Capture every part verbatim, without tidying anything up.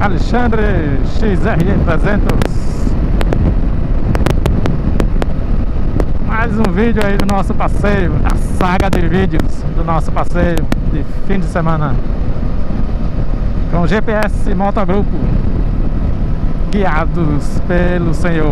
Alexandre X R E trezentos. Mais um vídeo aí do nosso passeio, da saga de vídeos do nosso passeio de fim de semana com G P S Motogrupo, guiados pelo Senhor.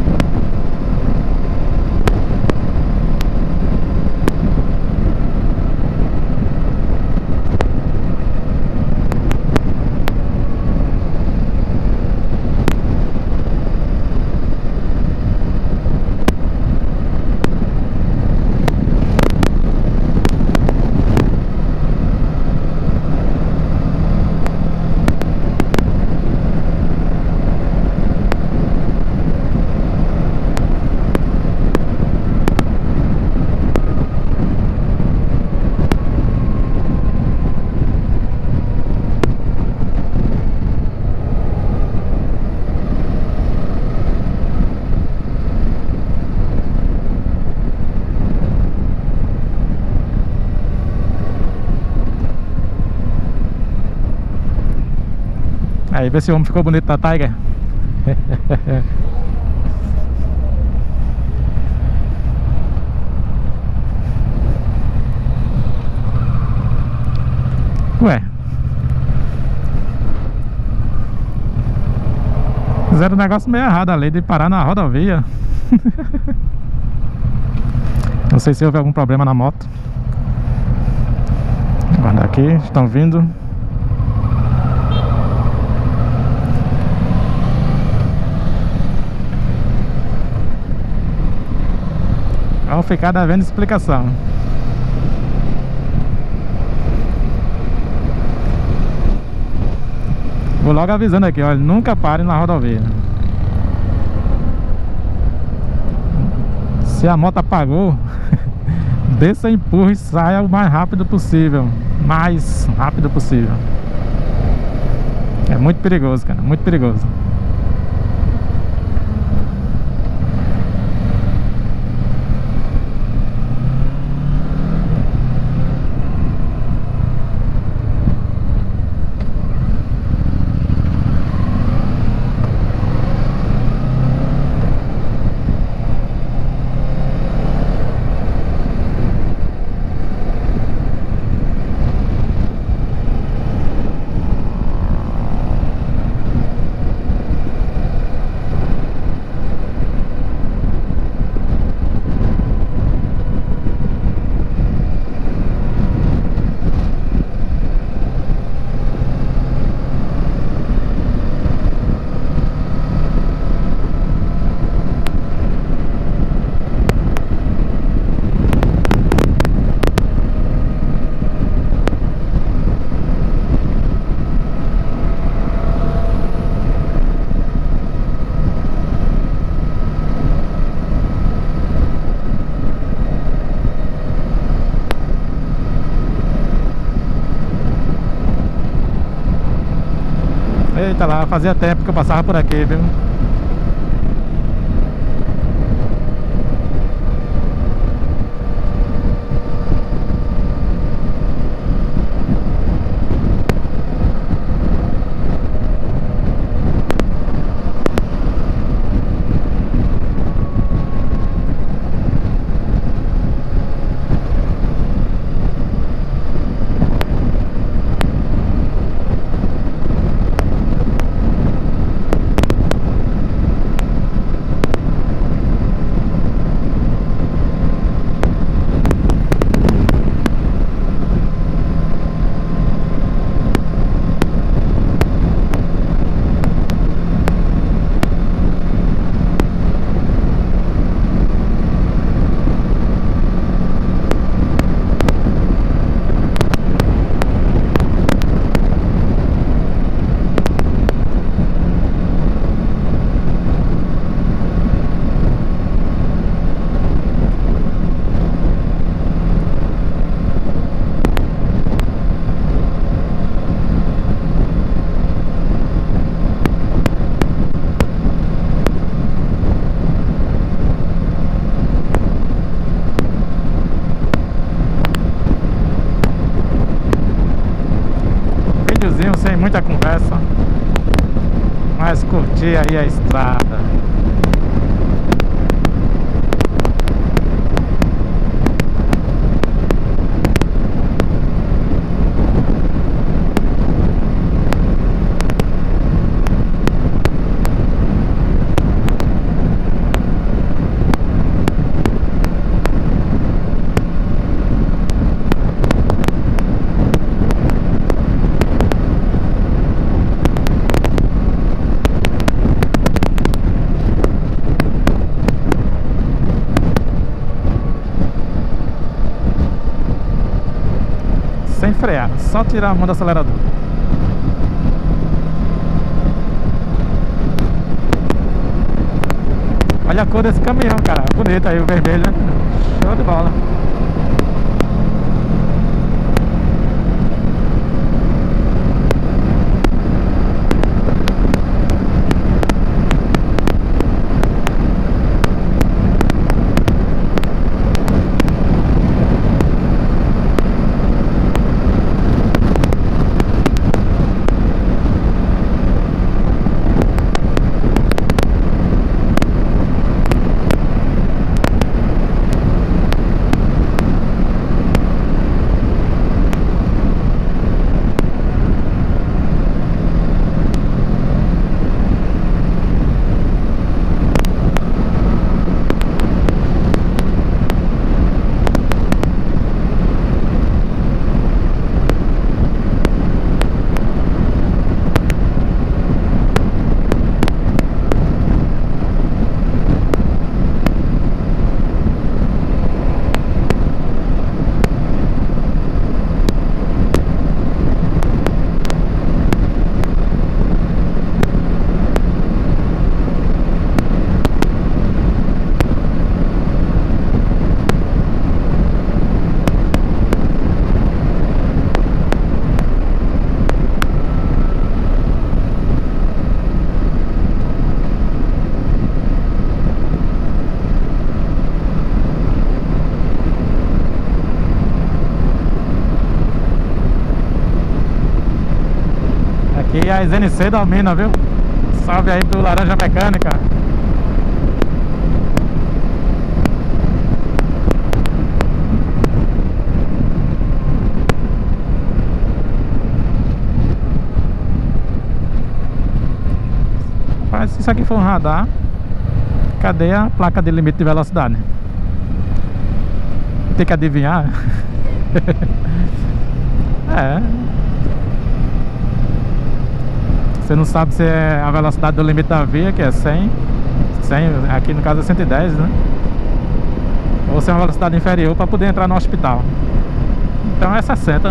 Aí, vê se o homem ficou bonito na Tiger. Ué, fizeram um negócio meio errado ali de parar na rodovia. Não sei se houve algum problema na moto. Guarda aqui, estão vindo. Vamos ficar devendo explicação. Vou logo avisando aqui, olha, nunca pare na rodovia. Se a moto apagou, desça, empurre e saia o mais rápido possível. Mais rápido possível. É muito perigoso, cara, muito perigoso. Eita lá, fazia tempo que eu passava por aqui, viu? Videozinho sem muita conversa. Mas curtir aí a estrada. Sem frear, só tirar a mão do acelerador. Olha a cor desse caminhão, cara. Bonito aí o vermelho, né? Show de bola. Aqui é as N C da Almina, viu? Salve aí pro Laranja Mecânica. Rapaz, se isso aqui for um radar, cadê a placa de limite de velocidade? Tem que adivinhar. É. Você não sabe se é a velocidade do limite da via, que é cem, cem, aqui no caso é cento e dez, né? Ou se é uma velocidade inferior para poder entrar no hospital. Então é sessenta.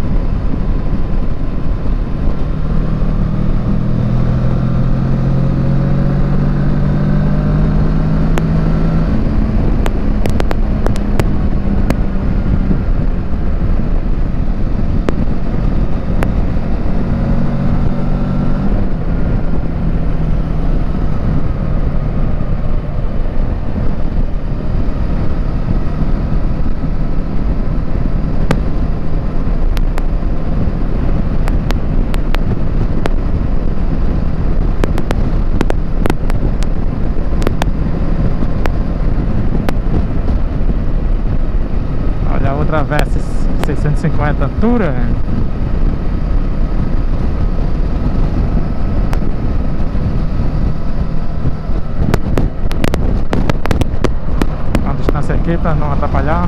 Outra Versys seiscentos e cinquenta Tourer. Uma distância aqui para não atrapalhar.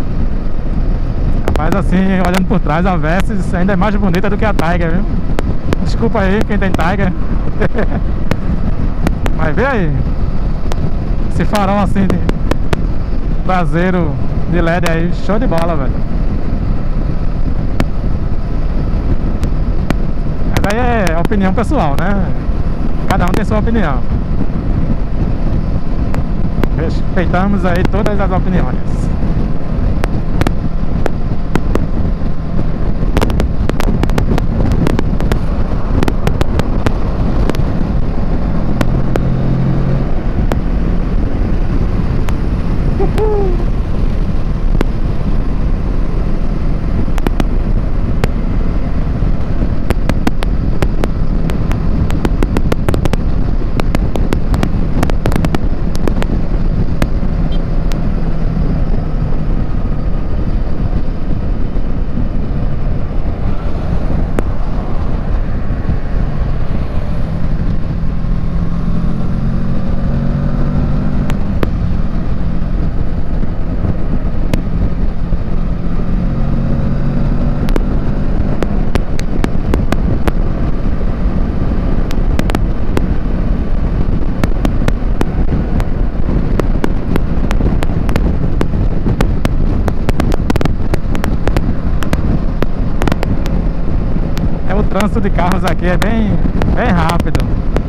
Mas assim, olhando por trás, a Versys ainda é mais bonita do que a Tiger, viu? Desculpa aí quem tem Tiger. Mas vê aí, esse farol assim de traseiro de L E D aí, show de bola, velho. Mas aí é opinião pessoal, né? Cada um tem sua opinião. Respeitamos aí todas as opiniões. O trânsito de carros aqui é bem, bem rápido.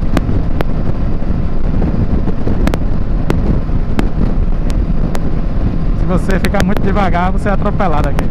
Se você ficar muito devagar, você é atropelado aqui.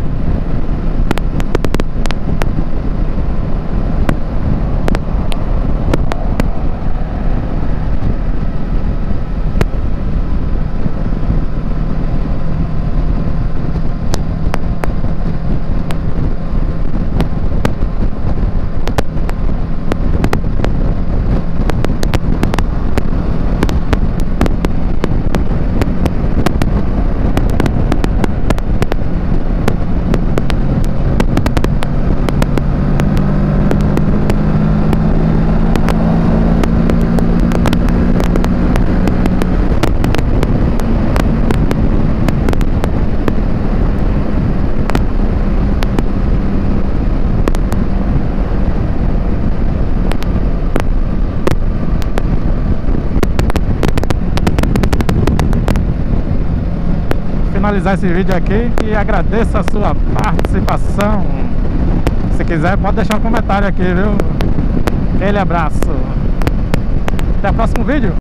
Finalizar esse vídeo aqui e agradeço a sua participação. Se quiser pode deixar um comentário aqui, viu? Aquele abraço. Até o próximo vídeo.